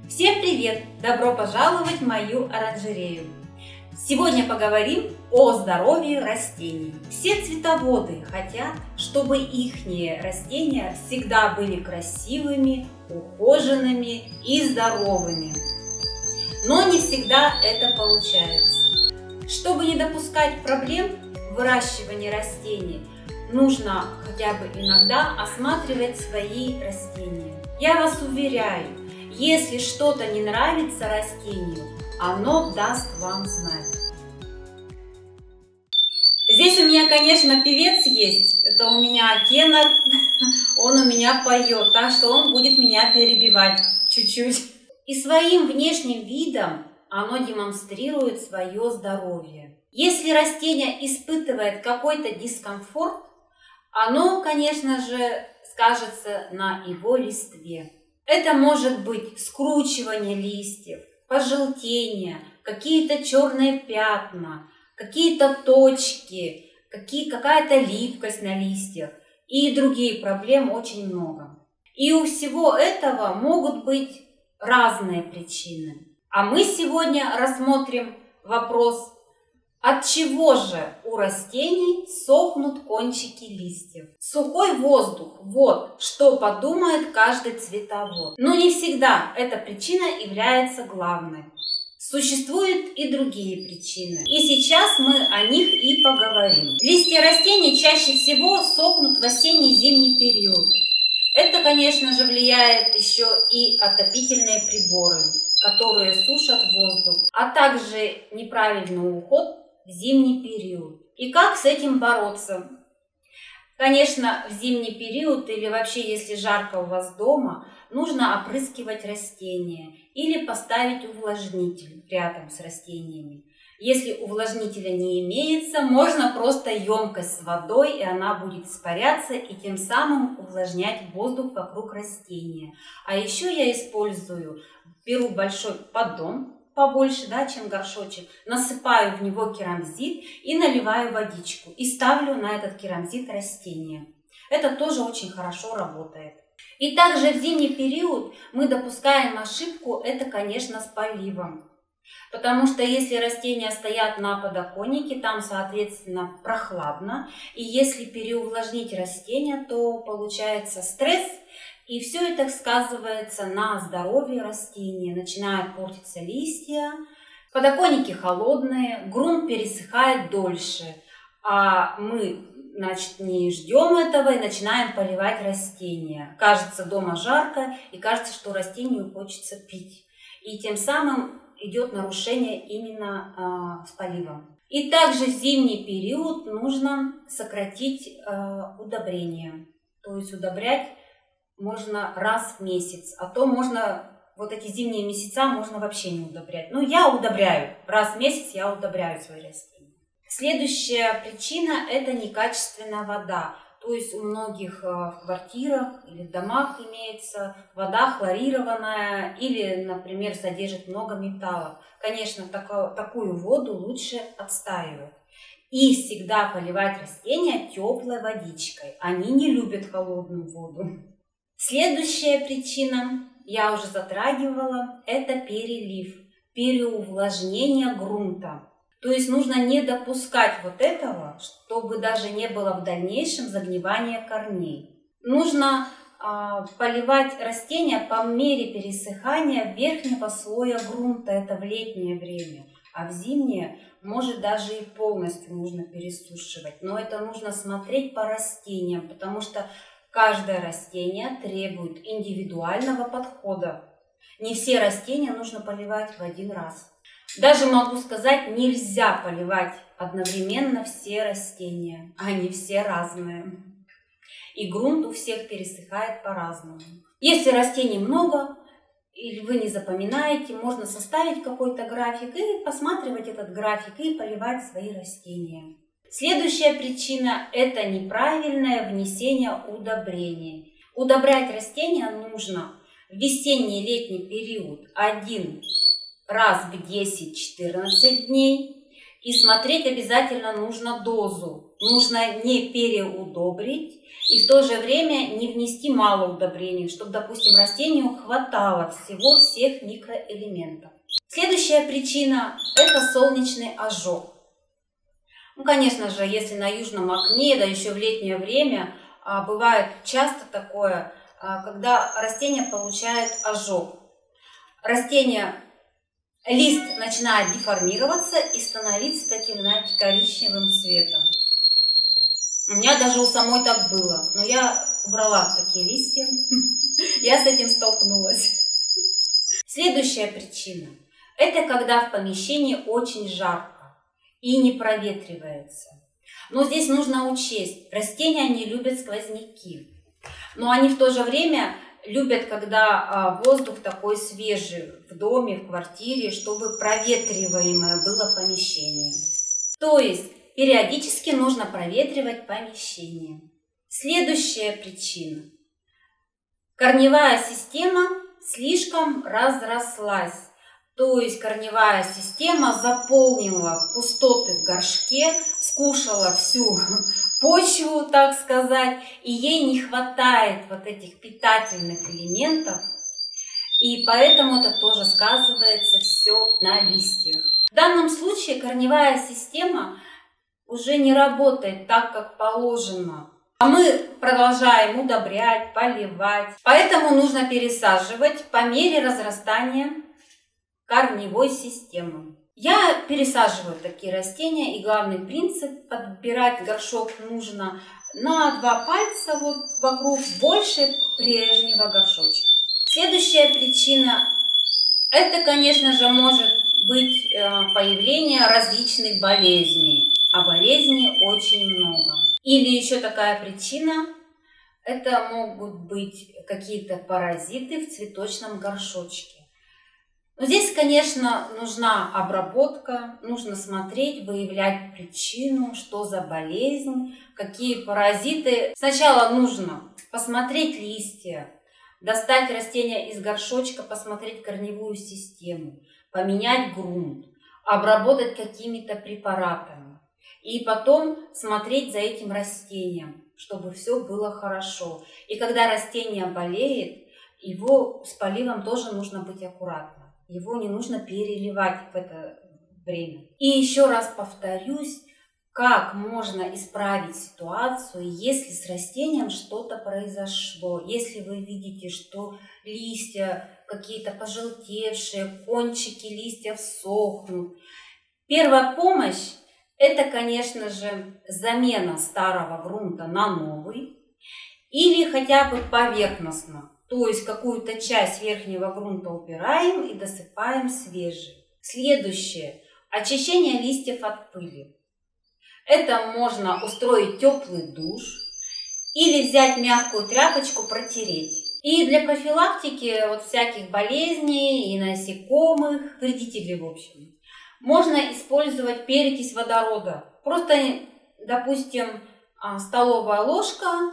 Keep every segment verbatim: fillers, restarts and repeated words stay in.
Всем привет! Добро пожаловать в мою оранжерею! Сегодня поговорим о здоровье растений. Все цветоводы хотят, чтобы их растения всегда были красивыми, ухоженными и здоровыми. Но не всегда это получается. Чтобы не допускать проблем в выращивании растений, нужно хотя бы иногда осматривать свои растения. Я вас уверяю, если что-то не нравится растению, оно даст вам знать. Здесь у меня, конечно, певец есть. Это у меня тенор. Он у меня поет, так что он будет меня перебивать чуть-чуть. И своим внешним видом оно демонстрирует свое здоровье. Если растение испытывает какой-то дискомфорт, оно, конечно же, скажется на его листве. Это может быть скручивание листьев, пожелтение, какие-то черные пятна, какие-то точки, какие, какая-то липкость на листьях и другие проблемы очень много. И у всего этого могут быть разные причины. А мы сегодня рассмотрим вопрос, от чего же у растений сохнут кончики листьев. Сухой воздух – вот что подумает каждый цветовод. Но не всегда эта причина является главной. Существуют и другие причины. И сейчас мы о них и поговорим. Листья растений чаще всего сохнут в осенне-зимний период. Это, конечно же, влияет еще и отопительные приборы, которые сушат воздух, а также неправильный уход в зимний период. И как с этим бороться? Конечно, в зимний период или вообще, если жарко у вас дома, нужно опрыскивать растения или поставить увлажнитель рядом с растениями. Если увлажнителя не имеется, можно просто емкость с водой, и она будет испаряться и тем самым увлажнять воздух вокруг растения. А еще я использую, беру большой поддон, побольше, да, чем горшочек, насыпаю в него керамзит и наливаю водичку и ставлю на этот керамзит растения. Это тоже очень хорошо работает. И также в зимний период мы допускаем ошибку, это, конечно, с поливом. Потому что если растения стоят на подоконнике, там, соответственно, прохладно. И если переувлажнить растения, то получается стресс. И все это сказывается на здоровье растения. Начинают портиться листья, подоконники холодные, грунт пересыхает дольше. А мы, значит, не ждем этого и начинаем поливать растения. Кажется, дома жарко и кажется, что растению хочется пить. И тем самым идет нарушение именно э, с поливом. И также в зимний период нужно сократить э, удобрения. То есть удобрять можно раз в месяц, а то можно, вот эти зимние месяца можно вообще не удобрять. Но я удобряю, раз в месяц я удобряю свои растения. Следующая причина – это некачественная вода. То есть у многих в квартирах или в домах имеется вода хлорированная или, например, содержит много металлов. Конечно, тако, такую воду лучше отстаивать. И всегда поливать растения теплой водичкой. Они не любят холодную воду. Следующая причина, я уже затрагивала, это перелив, переувлажнение грунта. То есть нужно не допускать вот этого, чтобы даже не было в дальнейшем загнивания корней. Нужно э, поливать растения по мере пересыхания верхнего слоя грунта, это в летнее время. А в зимнее может даже и полностью нужно пересушивать. Но это нужно смотреть по растениям, потому что каждое растение требует индивидуального подхода. Не все растения нужно поливать в один раз. Даже могу сказать, нельзя поливать одновременно все растения. Они все разные. И грунт у всех пересыхает по-разному. Если растений много, или вы не запоминаете, можно составить какой-то график и посматривать этот график и поливать свои растения. Следующая причина – это неправильное внесение удобрений. Удобрять растения нужно в весенний-летний период один раз в десять-четырнадцать дней И смотреть обязательно нужно дозу. Нужно не переудобрить и в то же время не внести мало удобрений, чтобы, допустим, растению хватало всего всех микроэлементов. Следующая причина – это солнечный ожог. Ну, конечно же, если на южном окне, да еще в летнее время, бывает часто такое, когда растение получает ожог. Растение, лист начинает деформироваться и становиться таким, знаете, коричневым цветом. У меня даже у самой так было, но я убрала такие листья, я с этим столкнулась. Следующая причина – это когда в помещении очень жарко и не проветривается. Но здесь нужно учесть, растения не любят сквозняки, но они в то же время любят, когда воздух такой свежий в доме, в квартире, чтобы проветриваемое было помещение. То есть периодически нужно проветривать помещение. Следующая причина. Корневая система слишком разрослась. То есть корневая система заполнила пустоты в горшке, скушала всю почву, так сказать, и ей не хватает вот этих питательных элементов, и поэтому это тоже сказывается все на листьях. В данном случае корневая система уже не работает так, как положено, а мы продолжаем удобрять, поливать, поэтому нужно пересаживать по мере разрастания корневой системы. Я пересаживаю такие растения, и главный принцип – подбирать горшок нужно на два пальца вот вокруг, больше прежнего горшочка. Следующая причина – это, конечно же, может быть появление различных болезней, а болезней очень много. Или еще такая причина – это могут быть какие-то паразиты в цветочном горшочке. Но здесь, конечно, нужна обработка, нужно смотреть, выявлять причину, что за болезнь, какие паразиты. Сначала нужно посмотреть листья, достать растения из горшочка, посмотреть корневую систему, поменять грунт, обработать какими-то препаратами. И потом смотреть за этим растением, чтобы все было хорошо. И когда растение болеет, его с поливом тоже нужно быть аккуратным. Его не нужно переливать в это время. И еще раз повторюсь, как можно исправить ситуацию, если с растением что-то произошло. Если вы видите, что листья какие-то пожелтевшие, кончики листьев сохнут. Первая помощь – это, конечно же, замена старого грунта на новый или хотя бы поверхностно. То есть какую-то часть верхнего грунта убираем и досыпаем свежий. Следующее – очищение листьев от пыли. Это можно устроить теплый душ или взять мягкую тряпочку, протереть. И для профилактики вот всяких болезней и насекомых, вредителей в общем, можно использовать перекись водорода. Просто, допустим, столовая ложка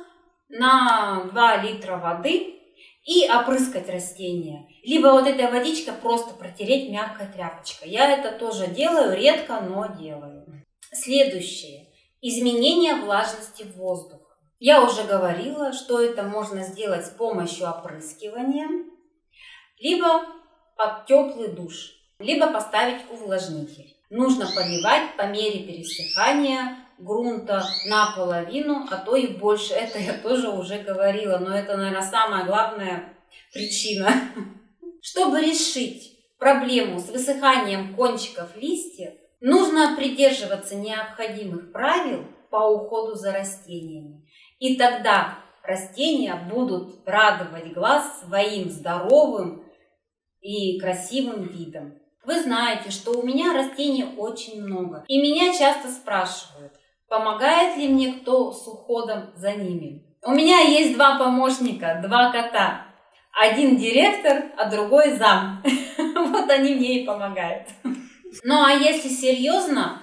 на два литра воды – и опрыскать растения. Либо вот этой водичкой просто протереть мягкой тряпочкой. Я это тоже делаю, редко, но делаю. Следующее. Изменение влажности воздуха. Я уже говорила, что это можно сделать с помощью опрыскивания, либо под теплый душ, либо поставить увлажнитель. Нужно поливать по мере пересыхания грунта наполовину, а то и больше. Это я тоже уже говорила, но это, наверное, самая главная причина. Чтобы решить проблему с высыханием кончиков листьев, нужно придерживаться необходимых правил по уходу за растениями. И тогда растения будут радовать глаз своим здоровым и красивым видом. Вы знаете, что у меня растений очень много, и меня часто спрашивают, помогает ли мне кто с уходом за ними. У меня есть два помощника, два кота. Один директор, а другой зам. Вот они мне и помогают. Ну а если серьезно,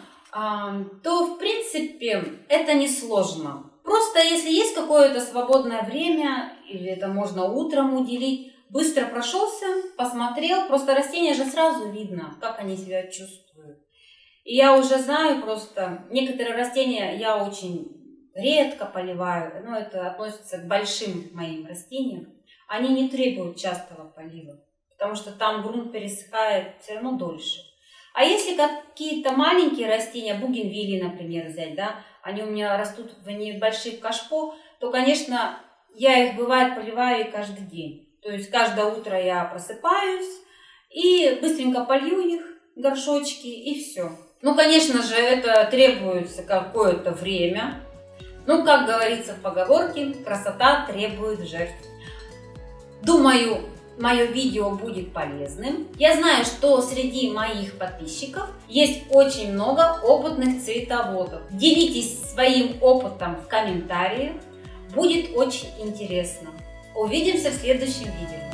то в принципе это несложно. Просто если есть какое-то свободное время, или это можно утром уделить, быстро прошелся, посмотрел, просто растения же сразу видно, как они себя чувствуют. И я уже знаю просто, некоторые растения я очень редко поливаю, но это относится к большим моим растениям. Они не требуют частого полива, потому что там грунт пересыхает все равно дольше. А если какие-то маленькие растения, бугенвилии, например, взять, да, они у меня растут в небольших кашпо, то, конечно, я их, бывает, поливаю и каждый день. То есть каждое утро я просыпаюсь и быстренько полью их, горшочки, и все. Ну, конечно же, это требуется какое-то время. Ну, как говорится в поговорке, красота требует жертв. Думаю, мое видео будет полезным. Я знаю, что среди моих подписчиков есть очень много опытных цветоводов. Делитесь своим опытом в комментариях. Будет очень интересно. Увидимся в следующем видео.